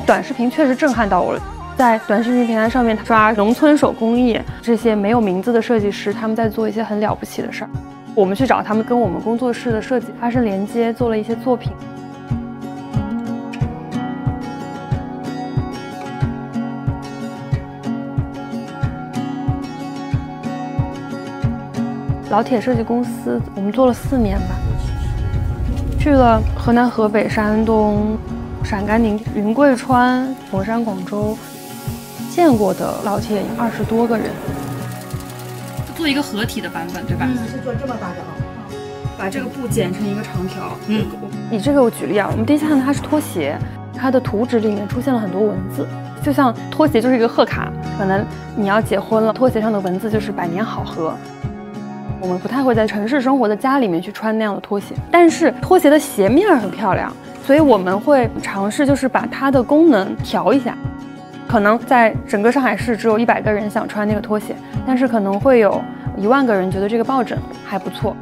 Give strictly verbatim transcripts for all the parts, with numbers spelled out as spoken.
短视频确实震撼到我了。在短视频平台上面抓农村手工艺这些没有名字的设计师，他们在做一些很了不起的事儿。我们去找他们，跟我们工作室的设计发生连接，做了一些作品。老铁设计公司，我们做了四年吧，去了河南、河北、山东、陕甘宁、云贵川、佛山、广州，见过的老铁二十多个人。 做一个合体的版本，对吧？ 嗯，是做这么大的啊， 把这个布剪成一个长条。 嗯，以这个我举例啊，我们第一次看到它是拖鞋，它的图纸里面出现了很多文字，就像拖鞋就是一个贺卡，可能你要结婚了，拖鞋上的文字就是百年好合。我们不太会在城市生活的家里面去穿那样的拖鞋，但是拖鞋的鞋面很漂亮，所以我们会尝试就是把它的功能调一下。可能在整个上海市只有一百个人想穿那个拖鞋，但是可能会有一万个人觉得这个抱枕还不错。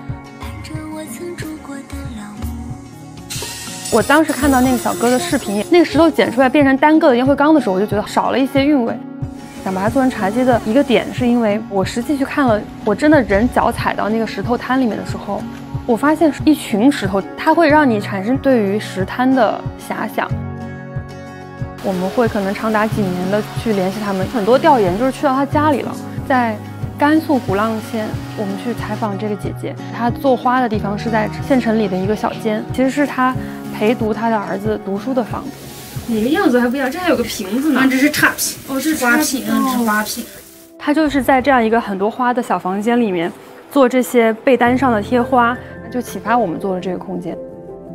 我当时看到那个小哥的视频，那个石头剪出来变成单个的烟灰缸的时候，我就觉得少了一些韵味。想把它做成茶几的一个点，是因为我实际去看了，我真的人脚踩到那个石头滩里面的时候，我发现一群石头，它会让你产生对于石滩的遐想。我们会可能长达几年的去联系他们，很多调研就是去到他家里了，在甘肃古浪县，我们去采访这个姐姐，她做花的地方是在县城里的一个小间，其实是她陪读她的儿子读书的房子。 哪个样子还不一样？这还有个瓶子呢。 啊，这是插瓶， 哦，这是花瓶，嗯，这是花瓶。 他就是在这样一个很多花的小房间里面做这些被单上的贴花，就启发我们做了这个空间。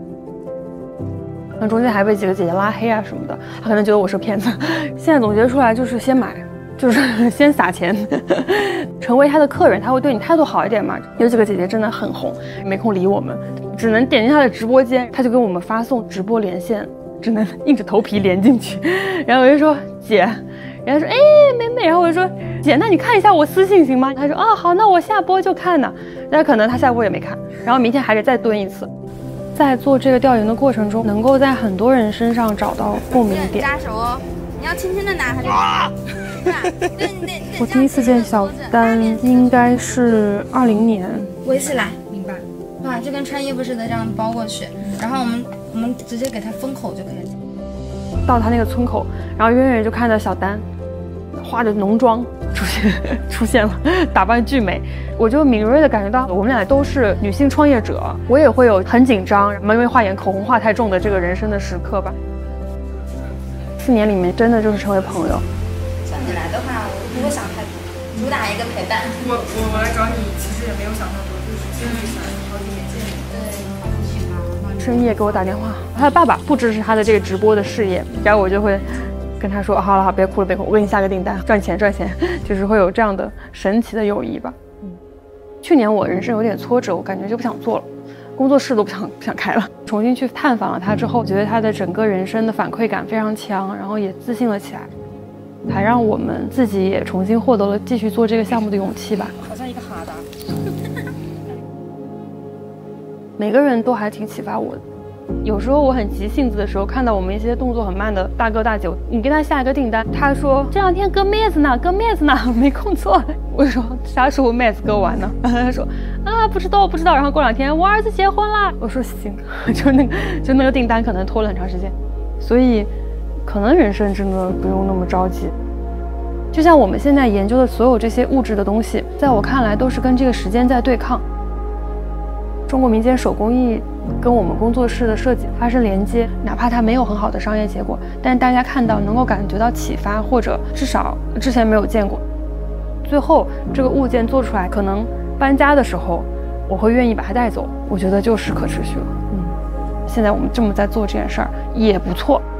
那中间还被几个姐姐拉黑啊什么的，他可能觉得我是骗子。现在总结出来就是先买，就是先撒钱，成为他的客人，他会对你态度好一点嘛。有几个姐姐真的很红，没空理我们，只能点进他的直播间，他就给我们发送直播连线。只能硬着头皮连进去，然后我就说姐，人家说哎妹妹，然后我就说姐，那你看一下我私信行吗？他说啊好，那我下播就看呢。但可能他下播也没看，然后明天还得再蹲一次。在做这个调研的过程中，能够在很多人身上找到共鸣点。 扎手哦，你要轻轻的拿它就。对对对。 我第一次见小丹应该是二零年。 围起来， 明白。 啊，就跟穿衣服似的，这样包过去，然后我们。我们直接给它封口就可以了。 到他那个村口，然后远远就看到小丹，化着浓妆出现出现了，打扮巨美。我就敏锐的感觉到，我们俩都是女性创业者，我也会有很紧张，因为画眼口红画太重的这个人生的时刻吧。四年里面真的就是成为朋友。 像你来的话，我不会想太多，主打一个陪伴。 我我我来找你，其实也没有想太多，就是就是想好几年见你。 对。 深夜给我打电话，他的爸爸不支持他的这个直播的事业，然后我就会跟他说，好了好，别哭了别哭，我给你下个订单，赚钱赚钱，就是会有这样的神奇的友谊吧。嗯，去年我人生有点挫折，我感觉就不想做了，工作室都不想不想开了。重新去探访了他之后，觉得他的整个人生的反馈感非常强，然后也自信了起来，还让我们自己也重新获得了继续做这个项目的勇气吧。 好像一个哈达。 每个人都还挺启发我的。有时候我很急性子的时候，看到我们一些动作很慢的大哥大姐，你跟他下一个订单，他说这两天割妹子呢，割妹子呢，没空做。我说啥时候妹子割完呢？他说啊不知道不知道。然后过两天我儿子结婚啦，我说行，就那个就那个订单可能拖了很长时间，所以可能人生真的不用那么着急。就像我们现在研究的所有这些物质的东西，在我看来都是跟这个时间在对抗。中国民间手工艺跟我们工作室的设计发生连接，哪怕它没有很好的商业结果，但是大家看到能够感觉到启发，或者至少之前没有见过。最后这个物件做出来，可能搬家的时候我会愿意把它带走，我觉得就是可持续了。嗯，现在我们这么在做这件事儿也不错。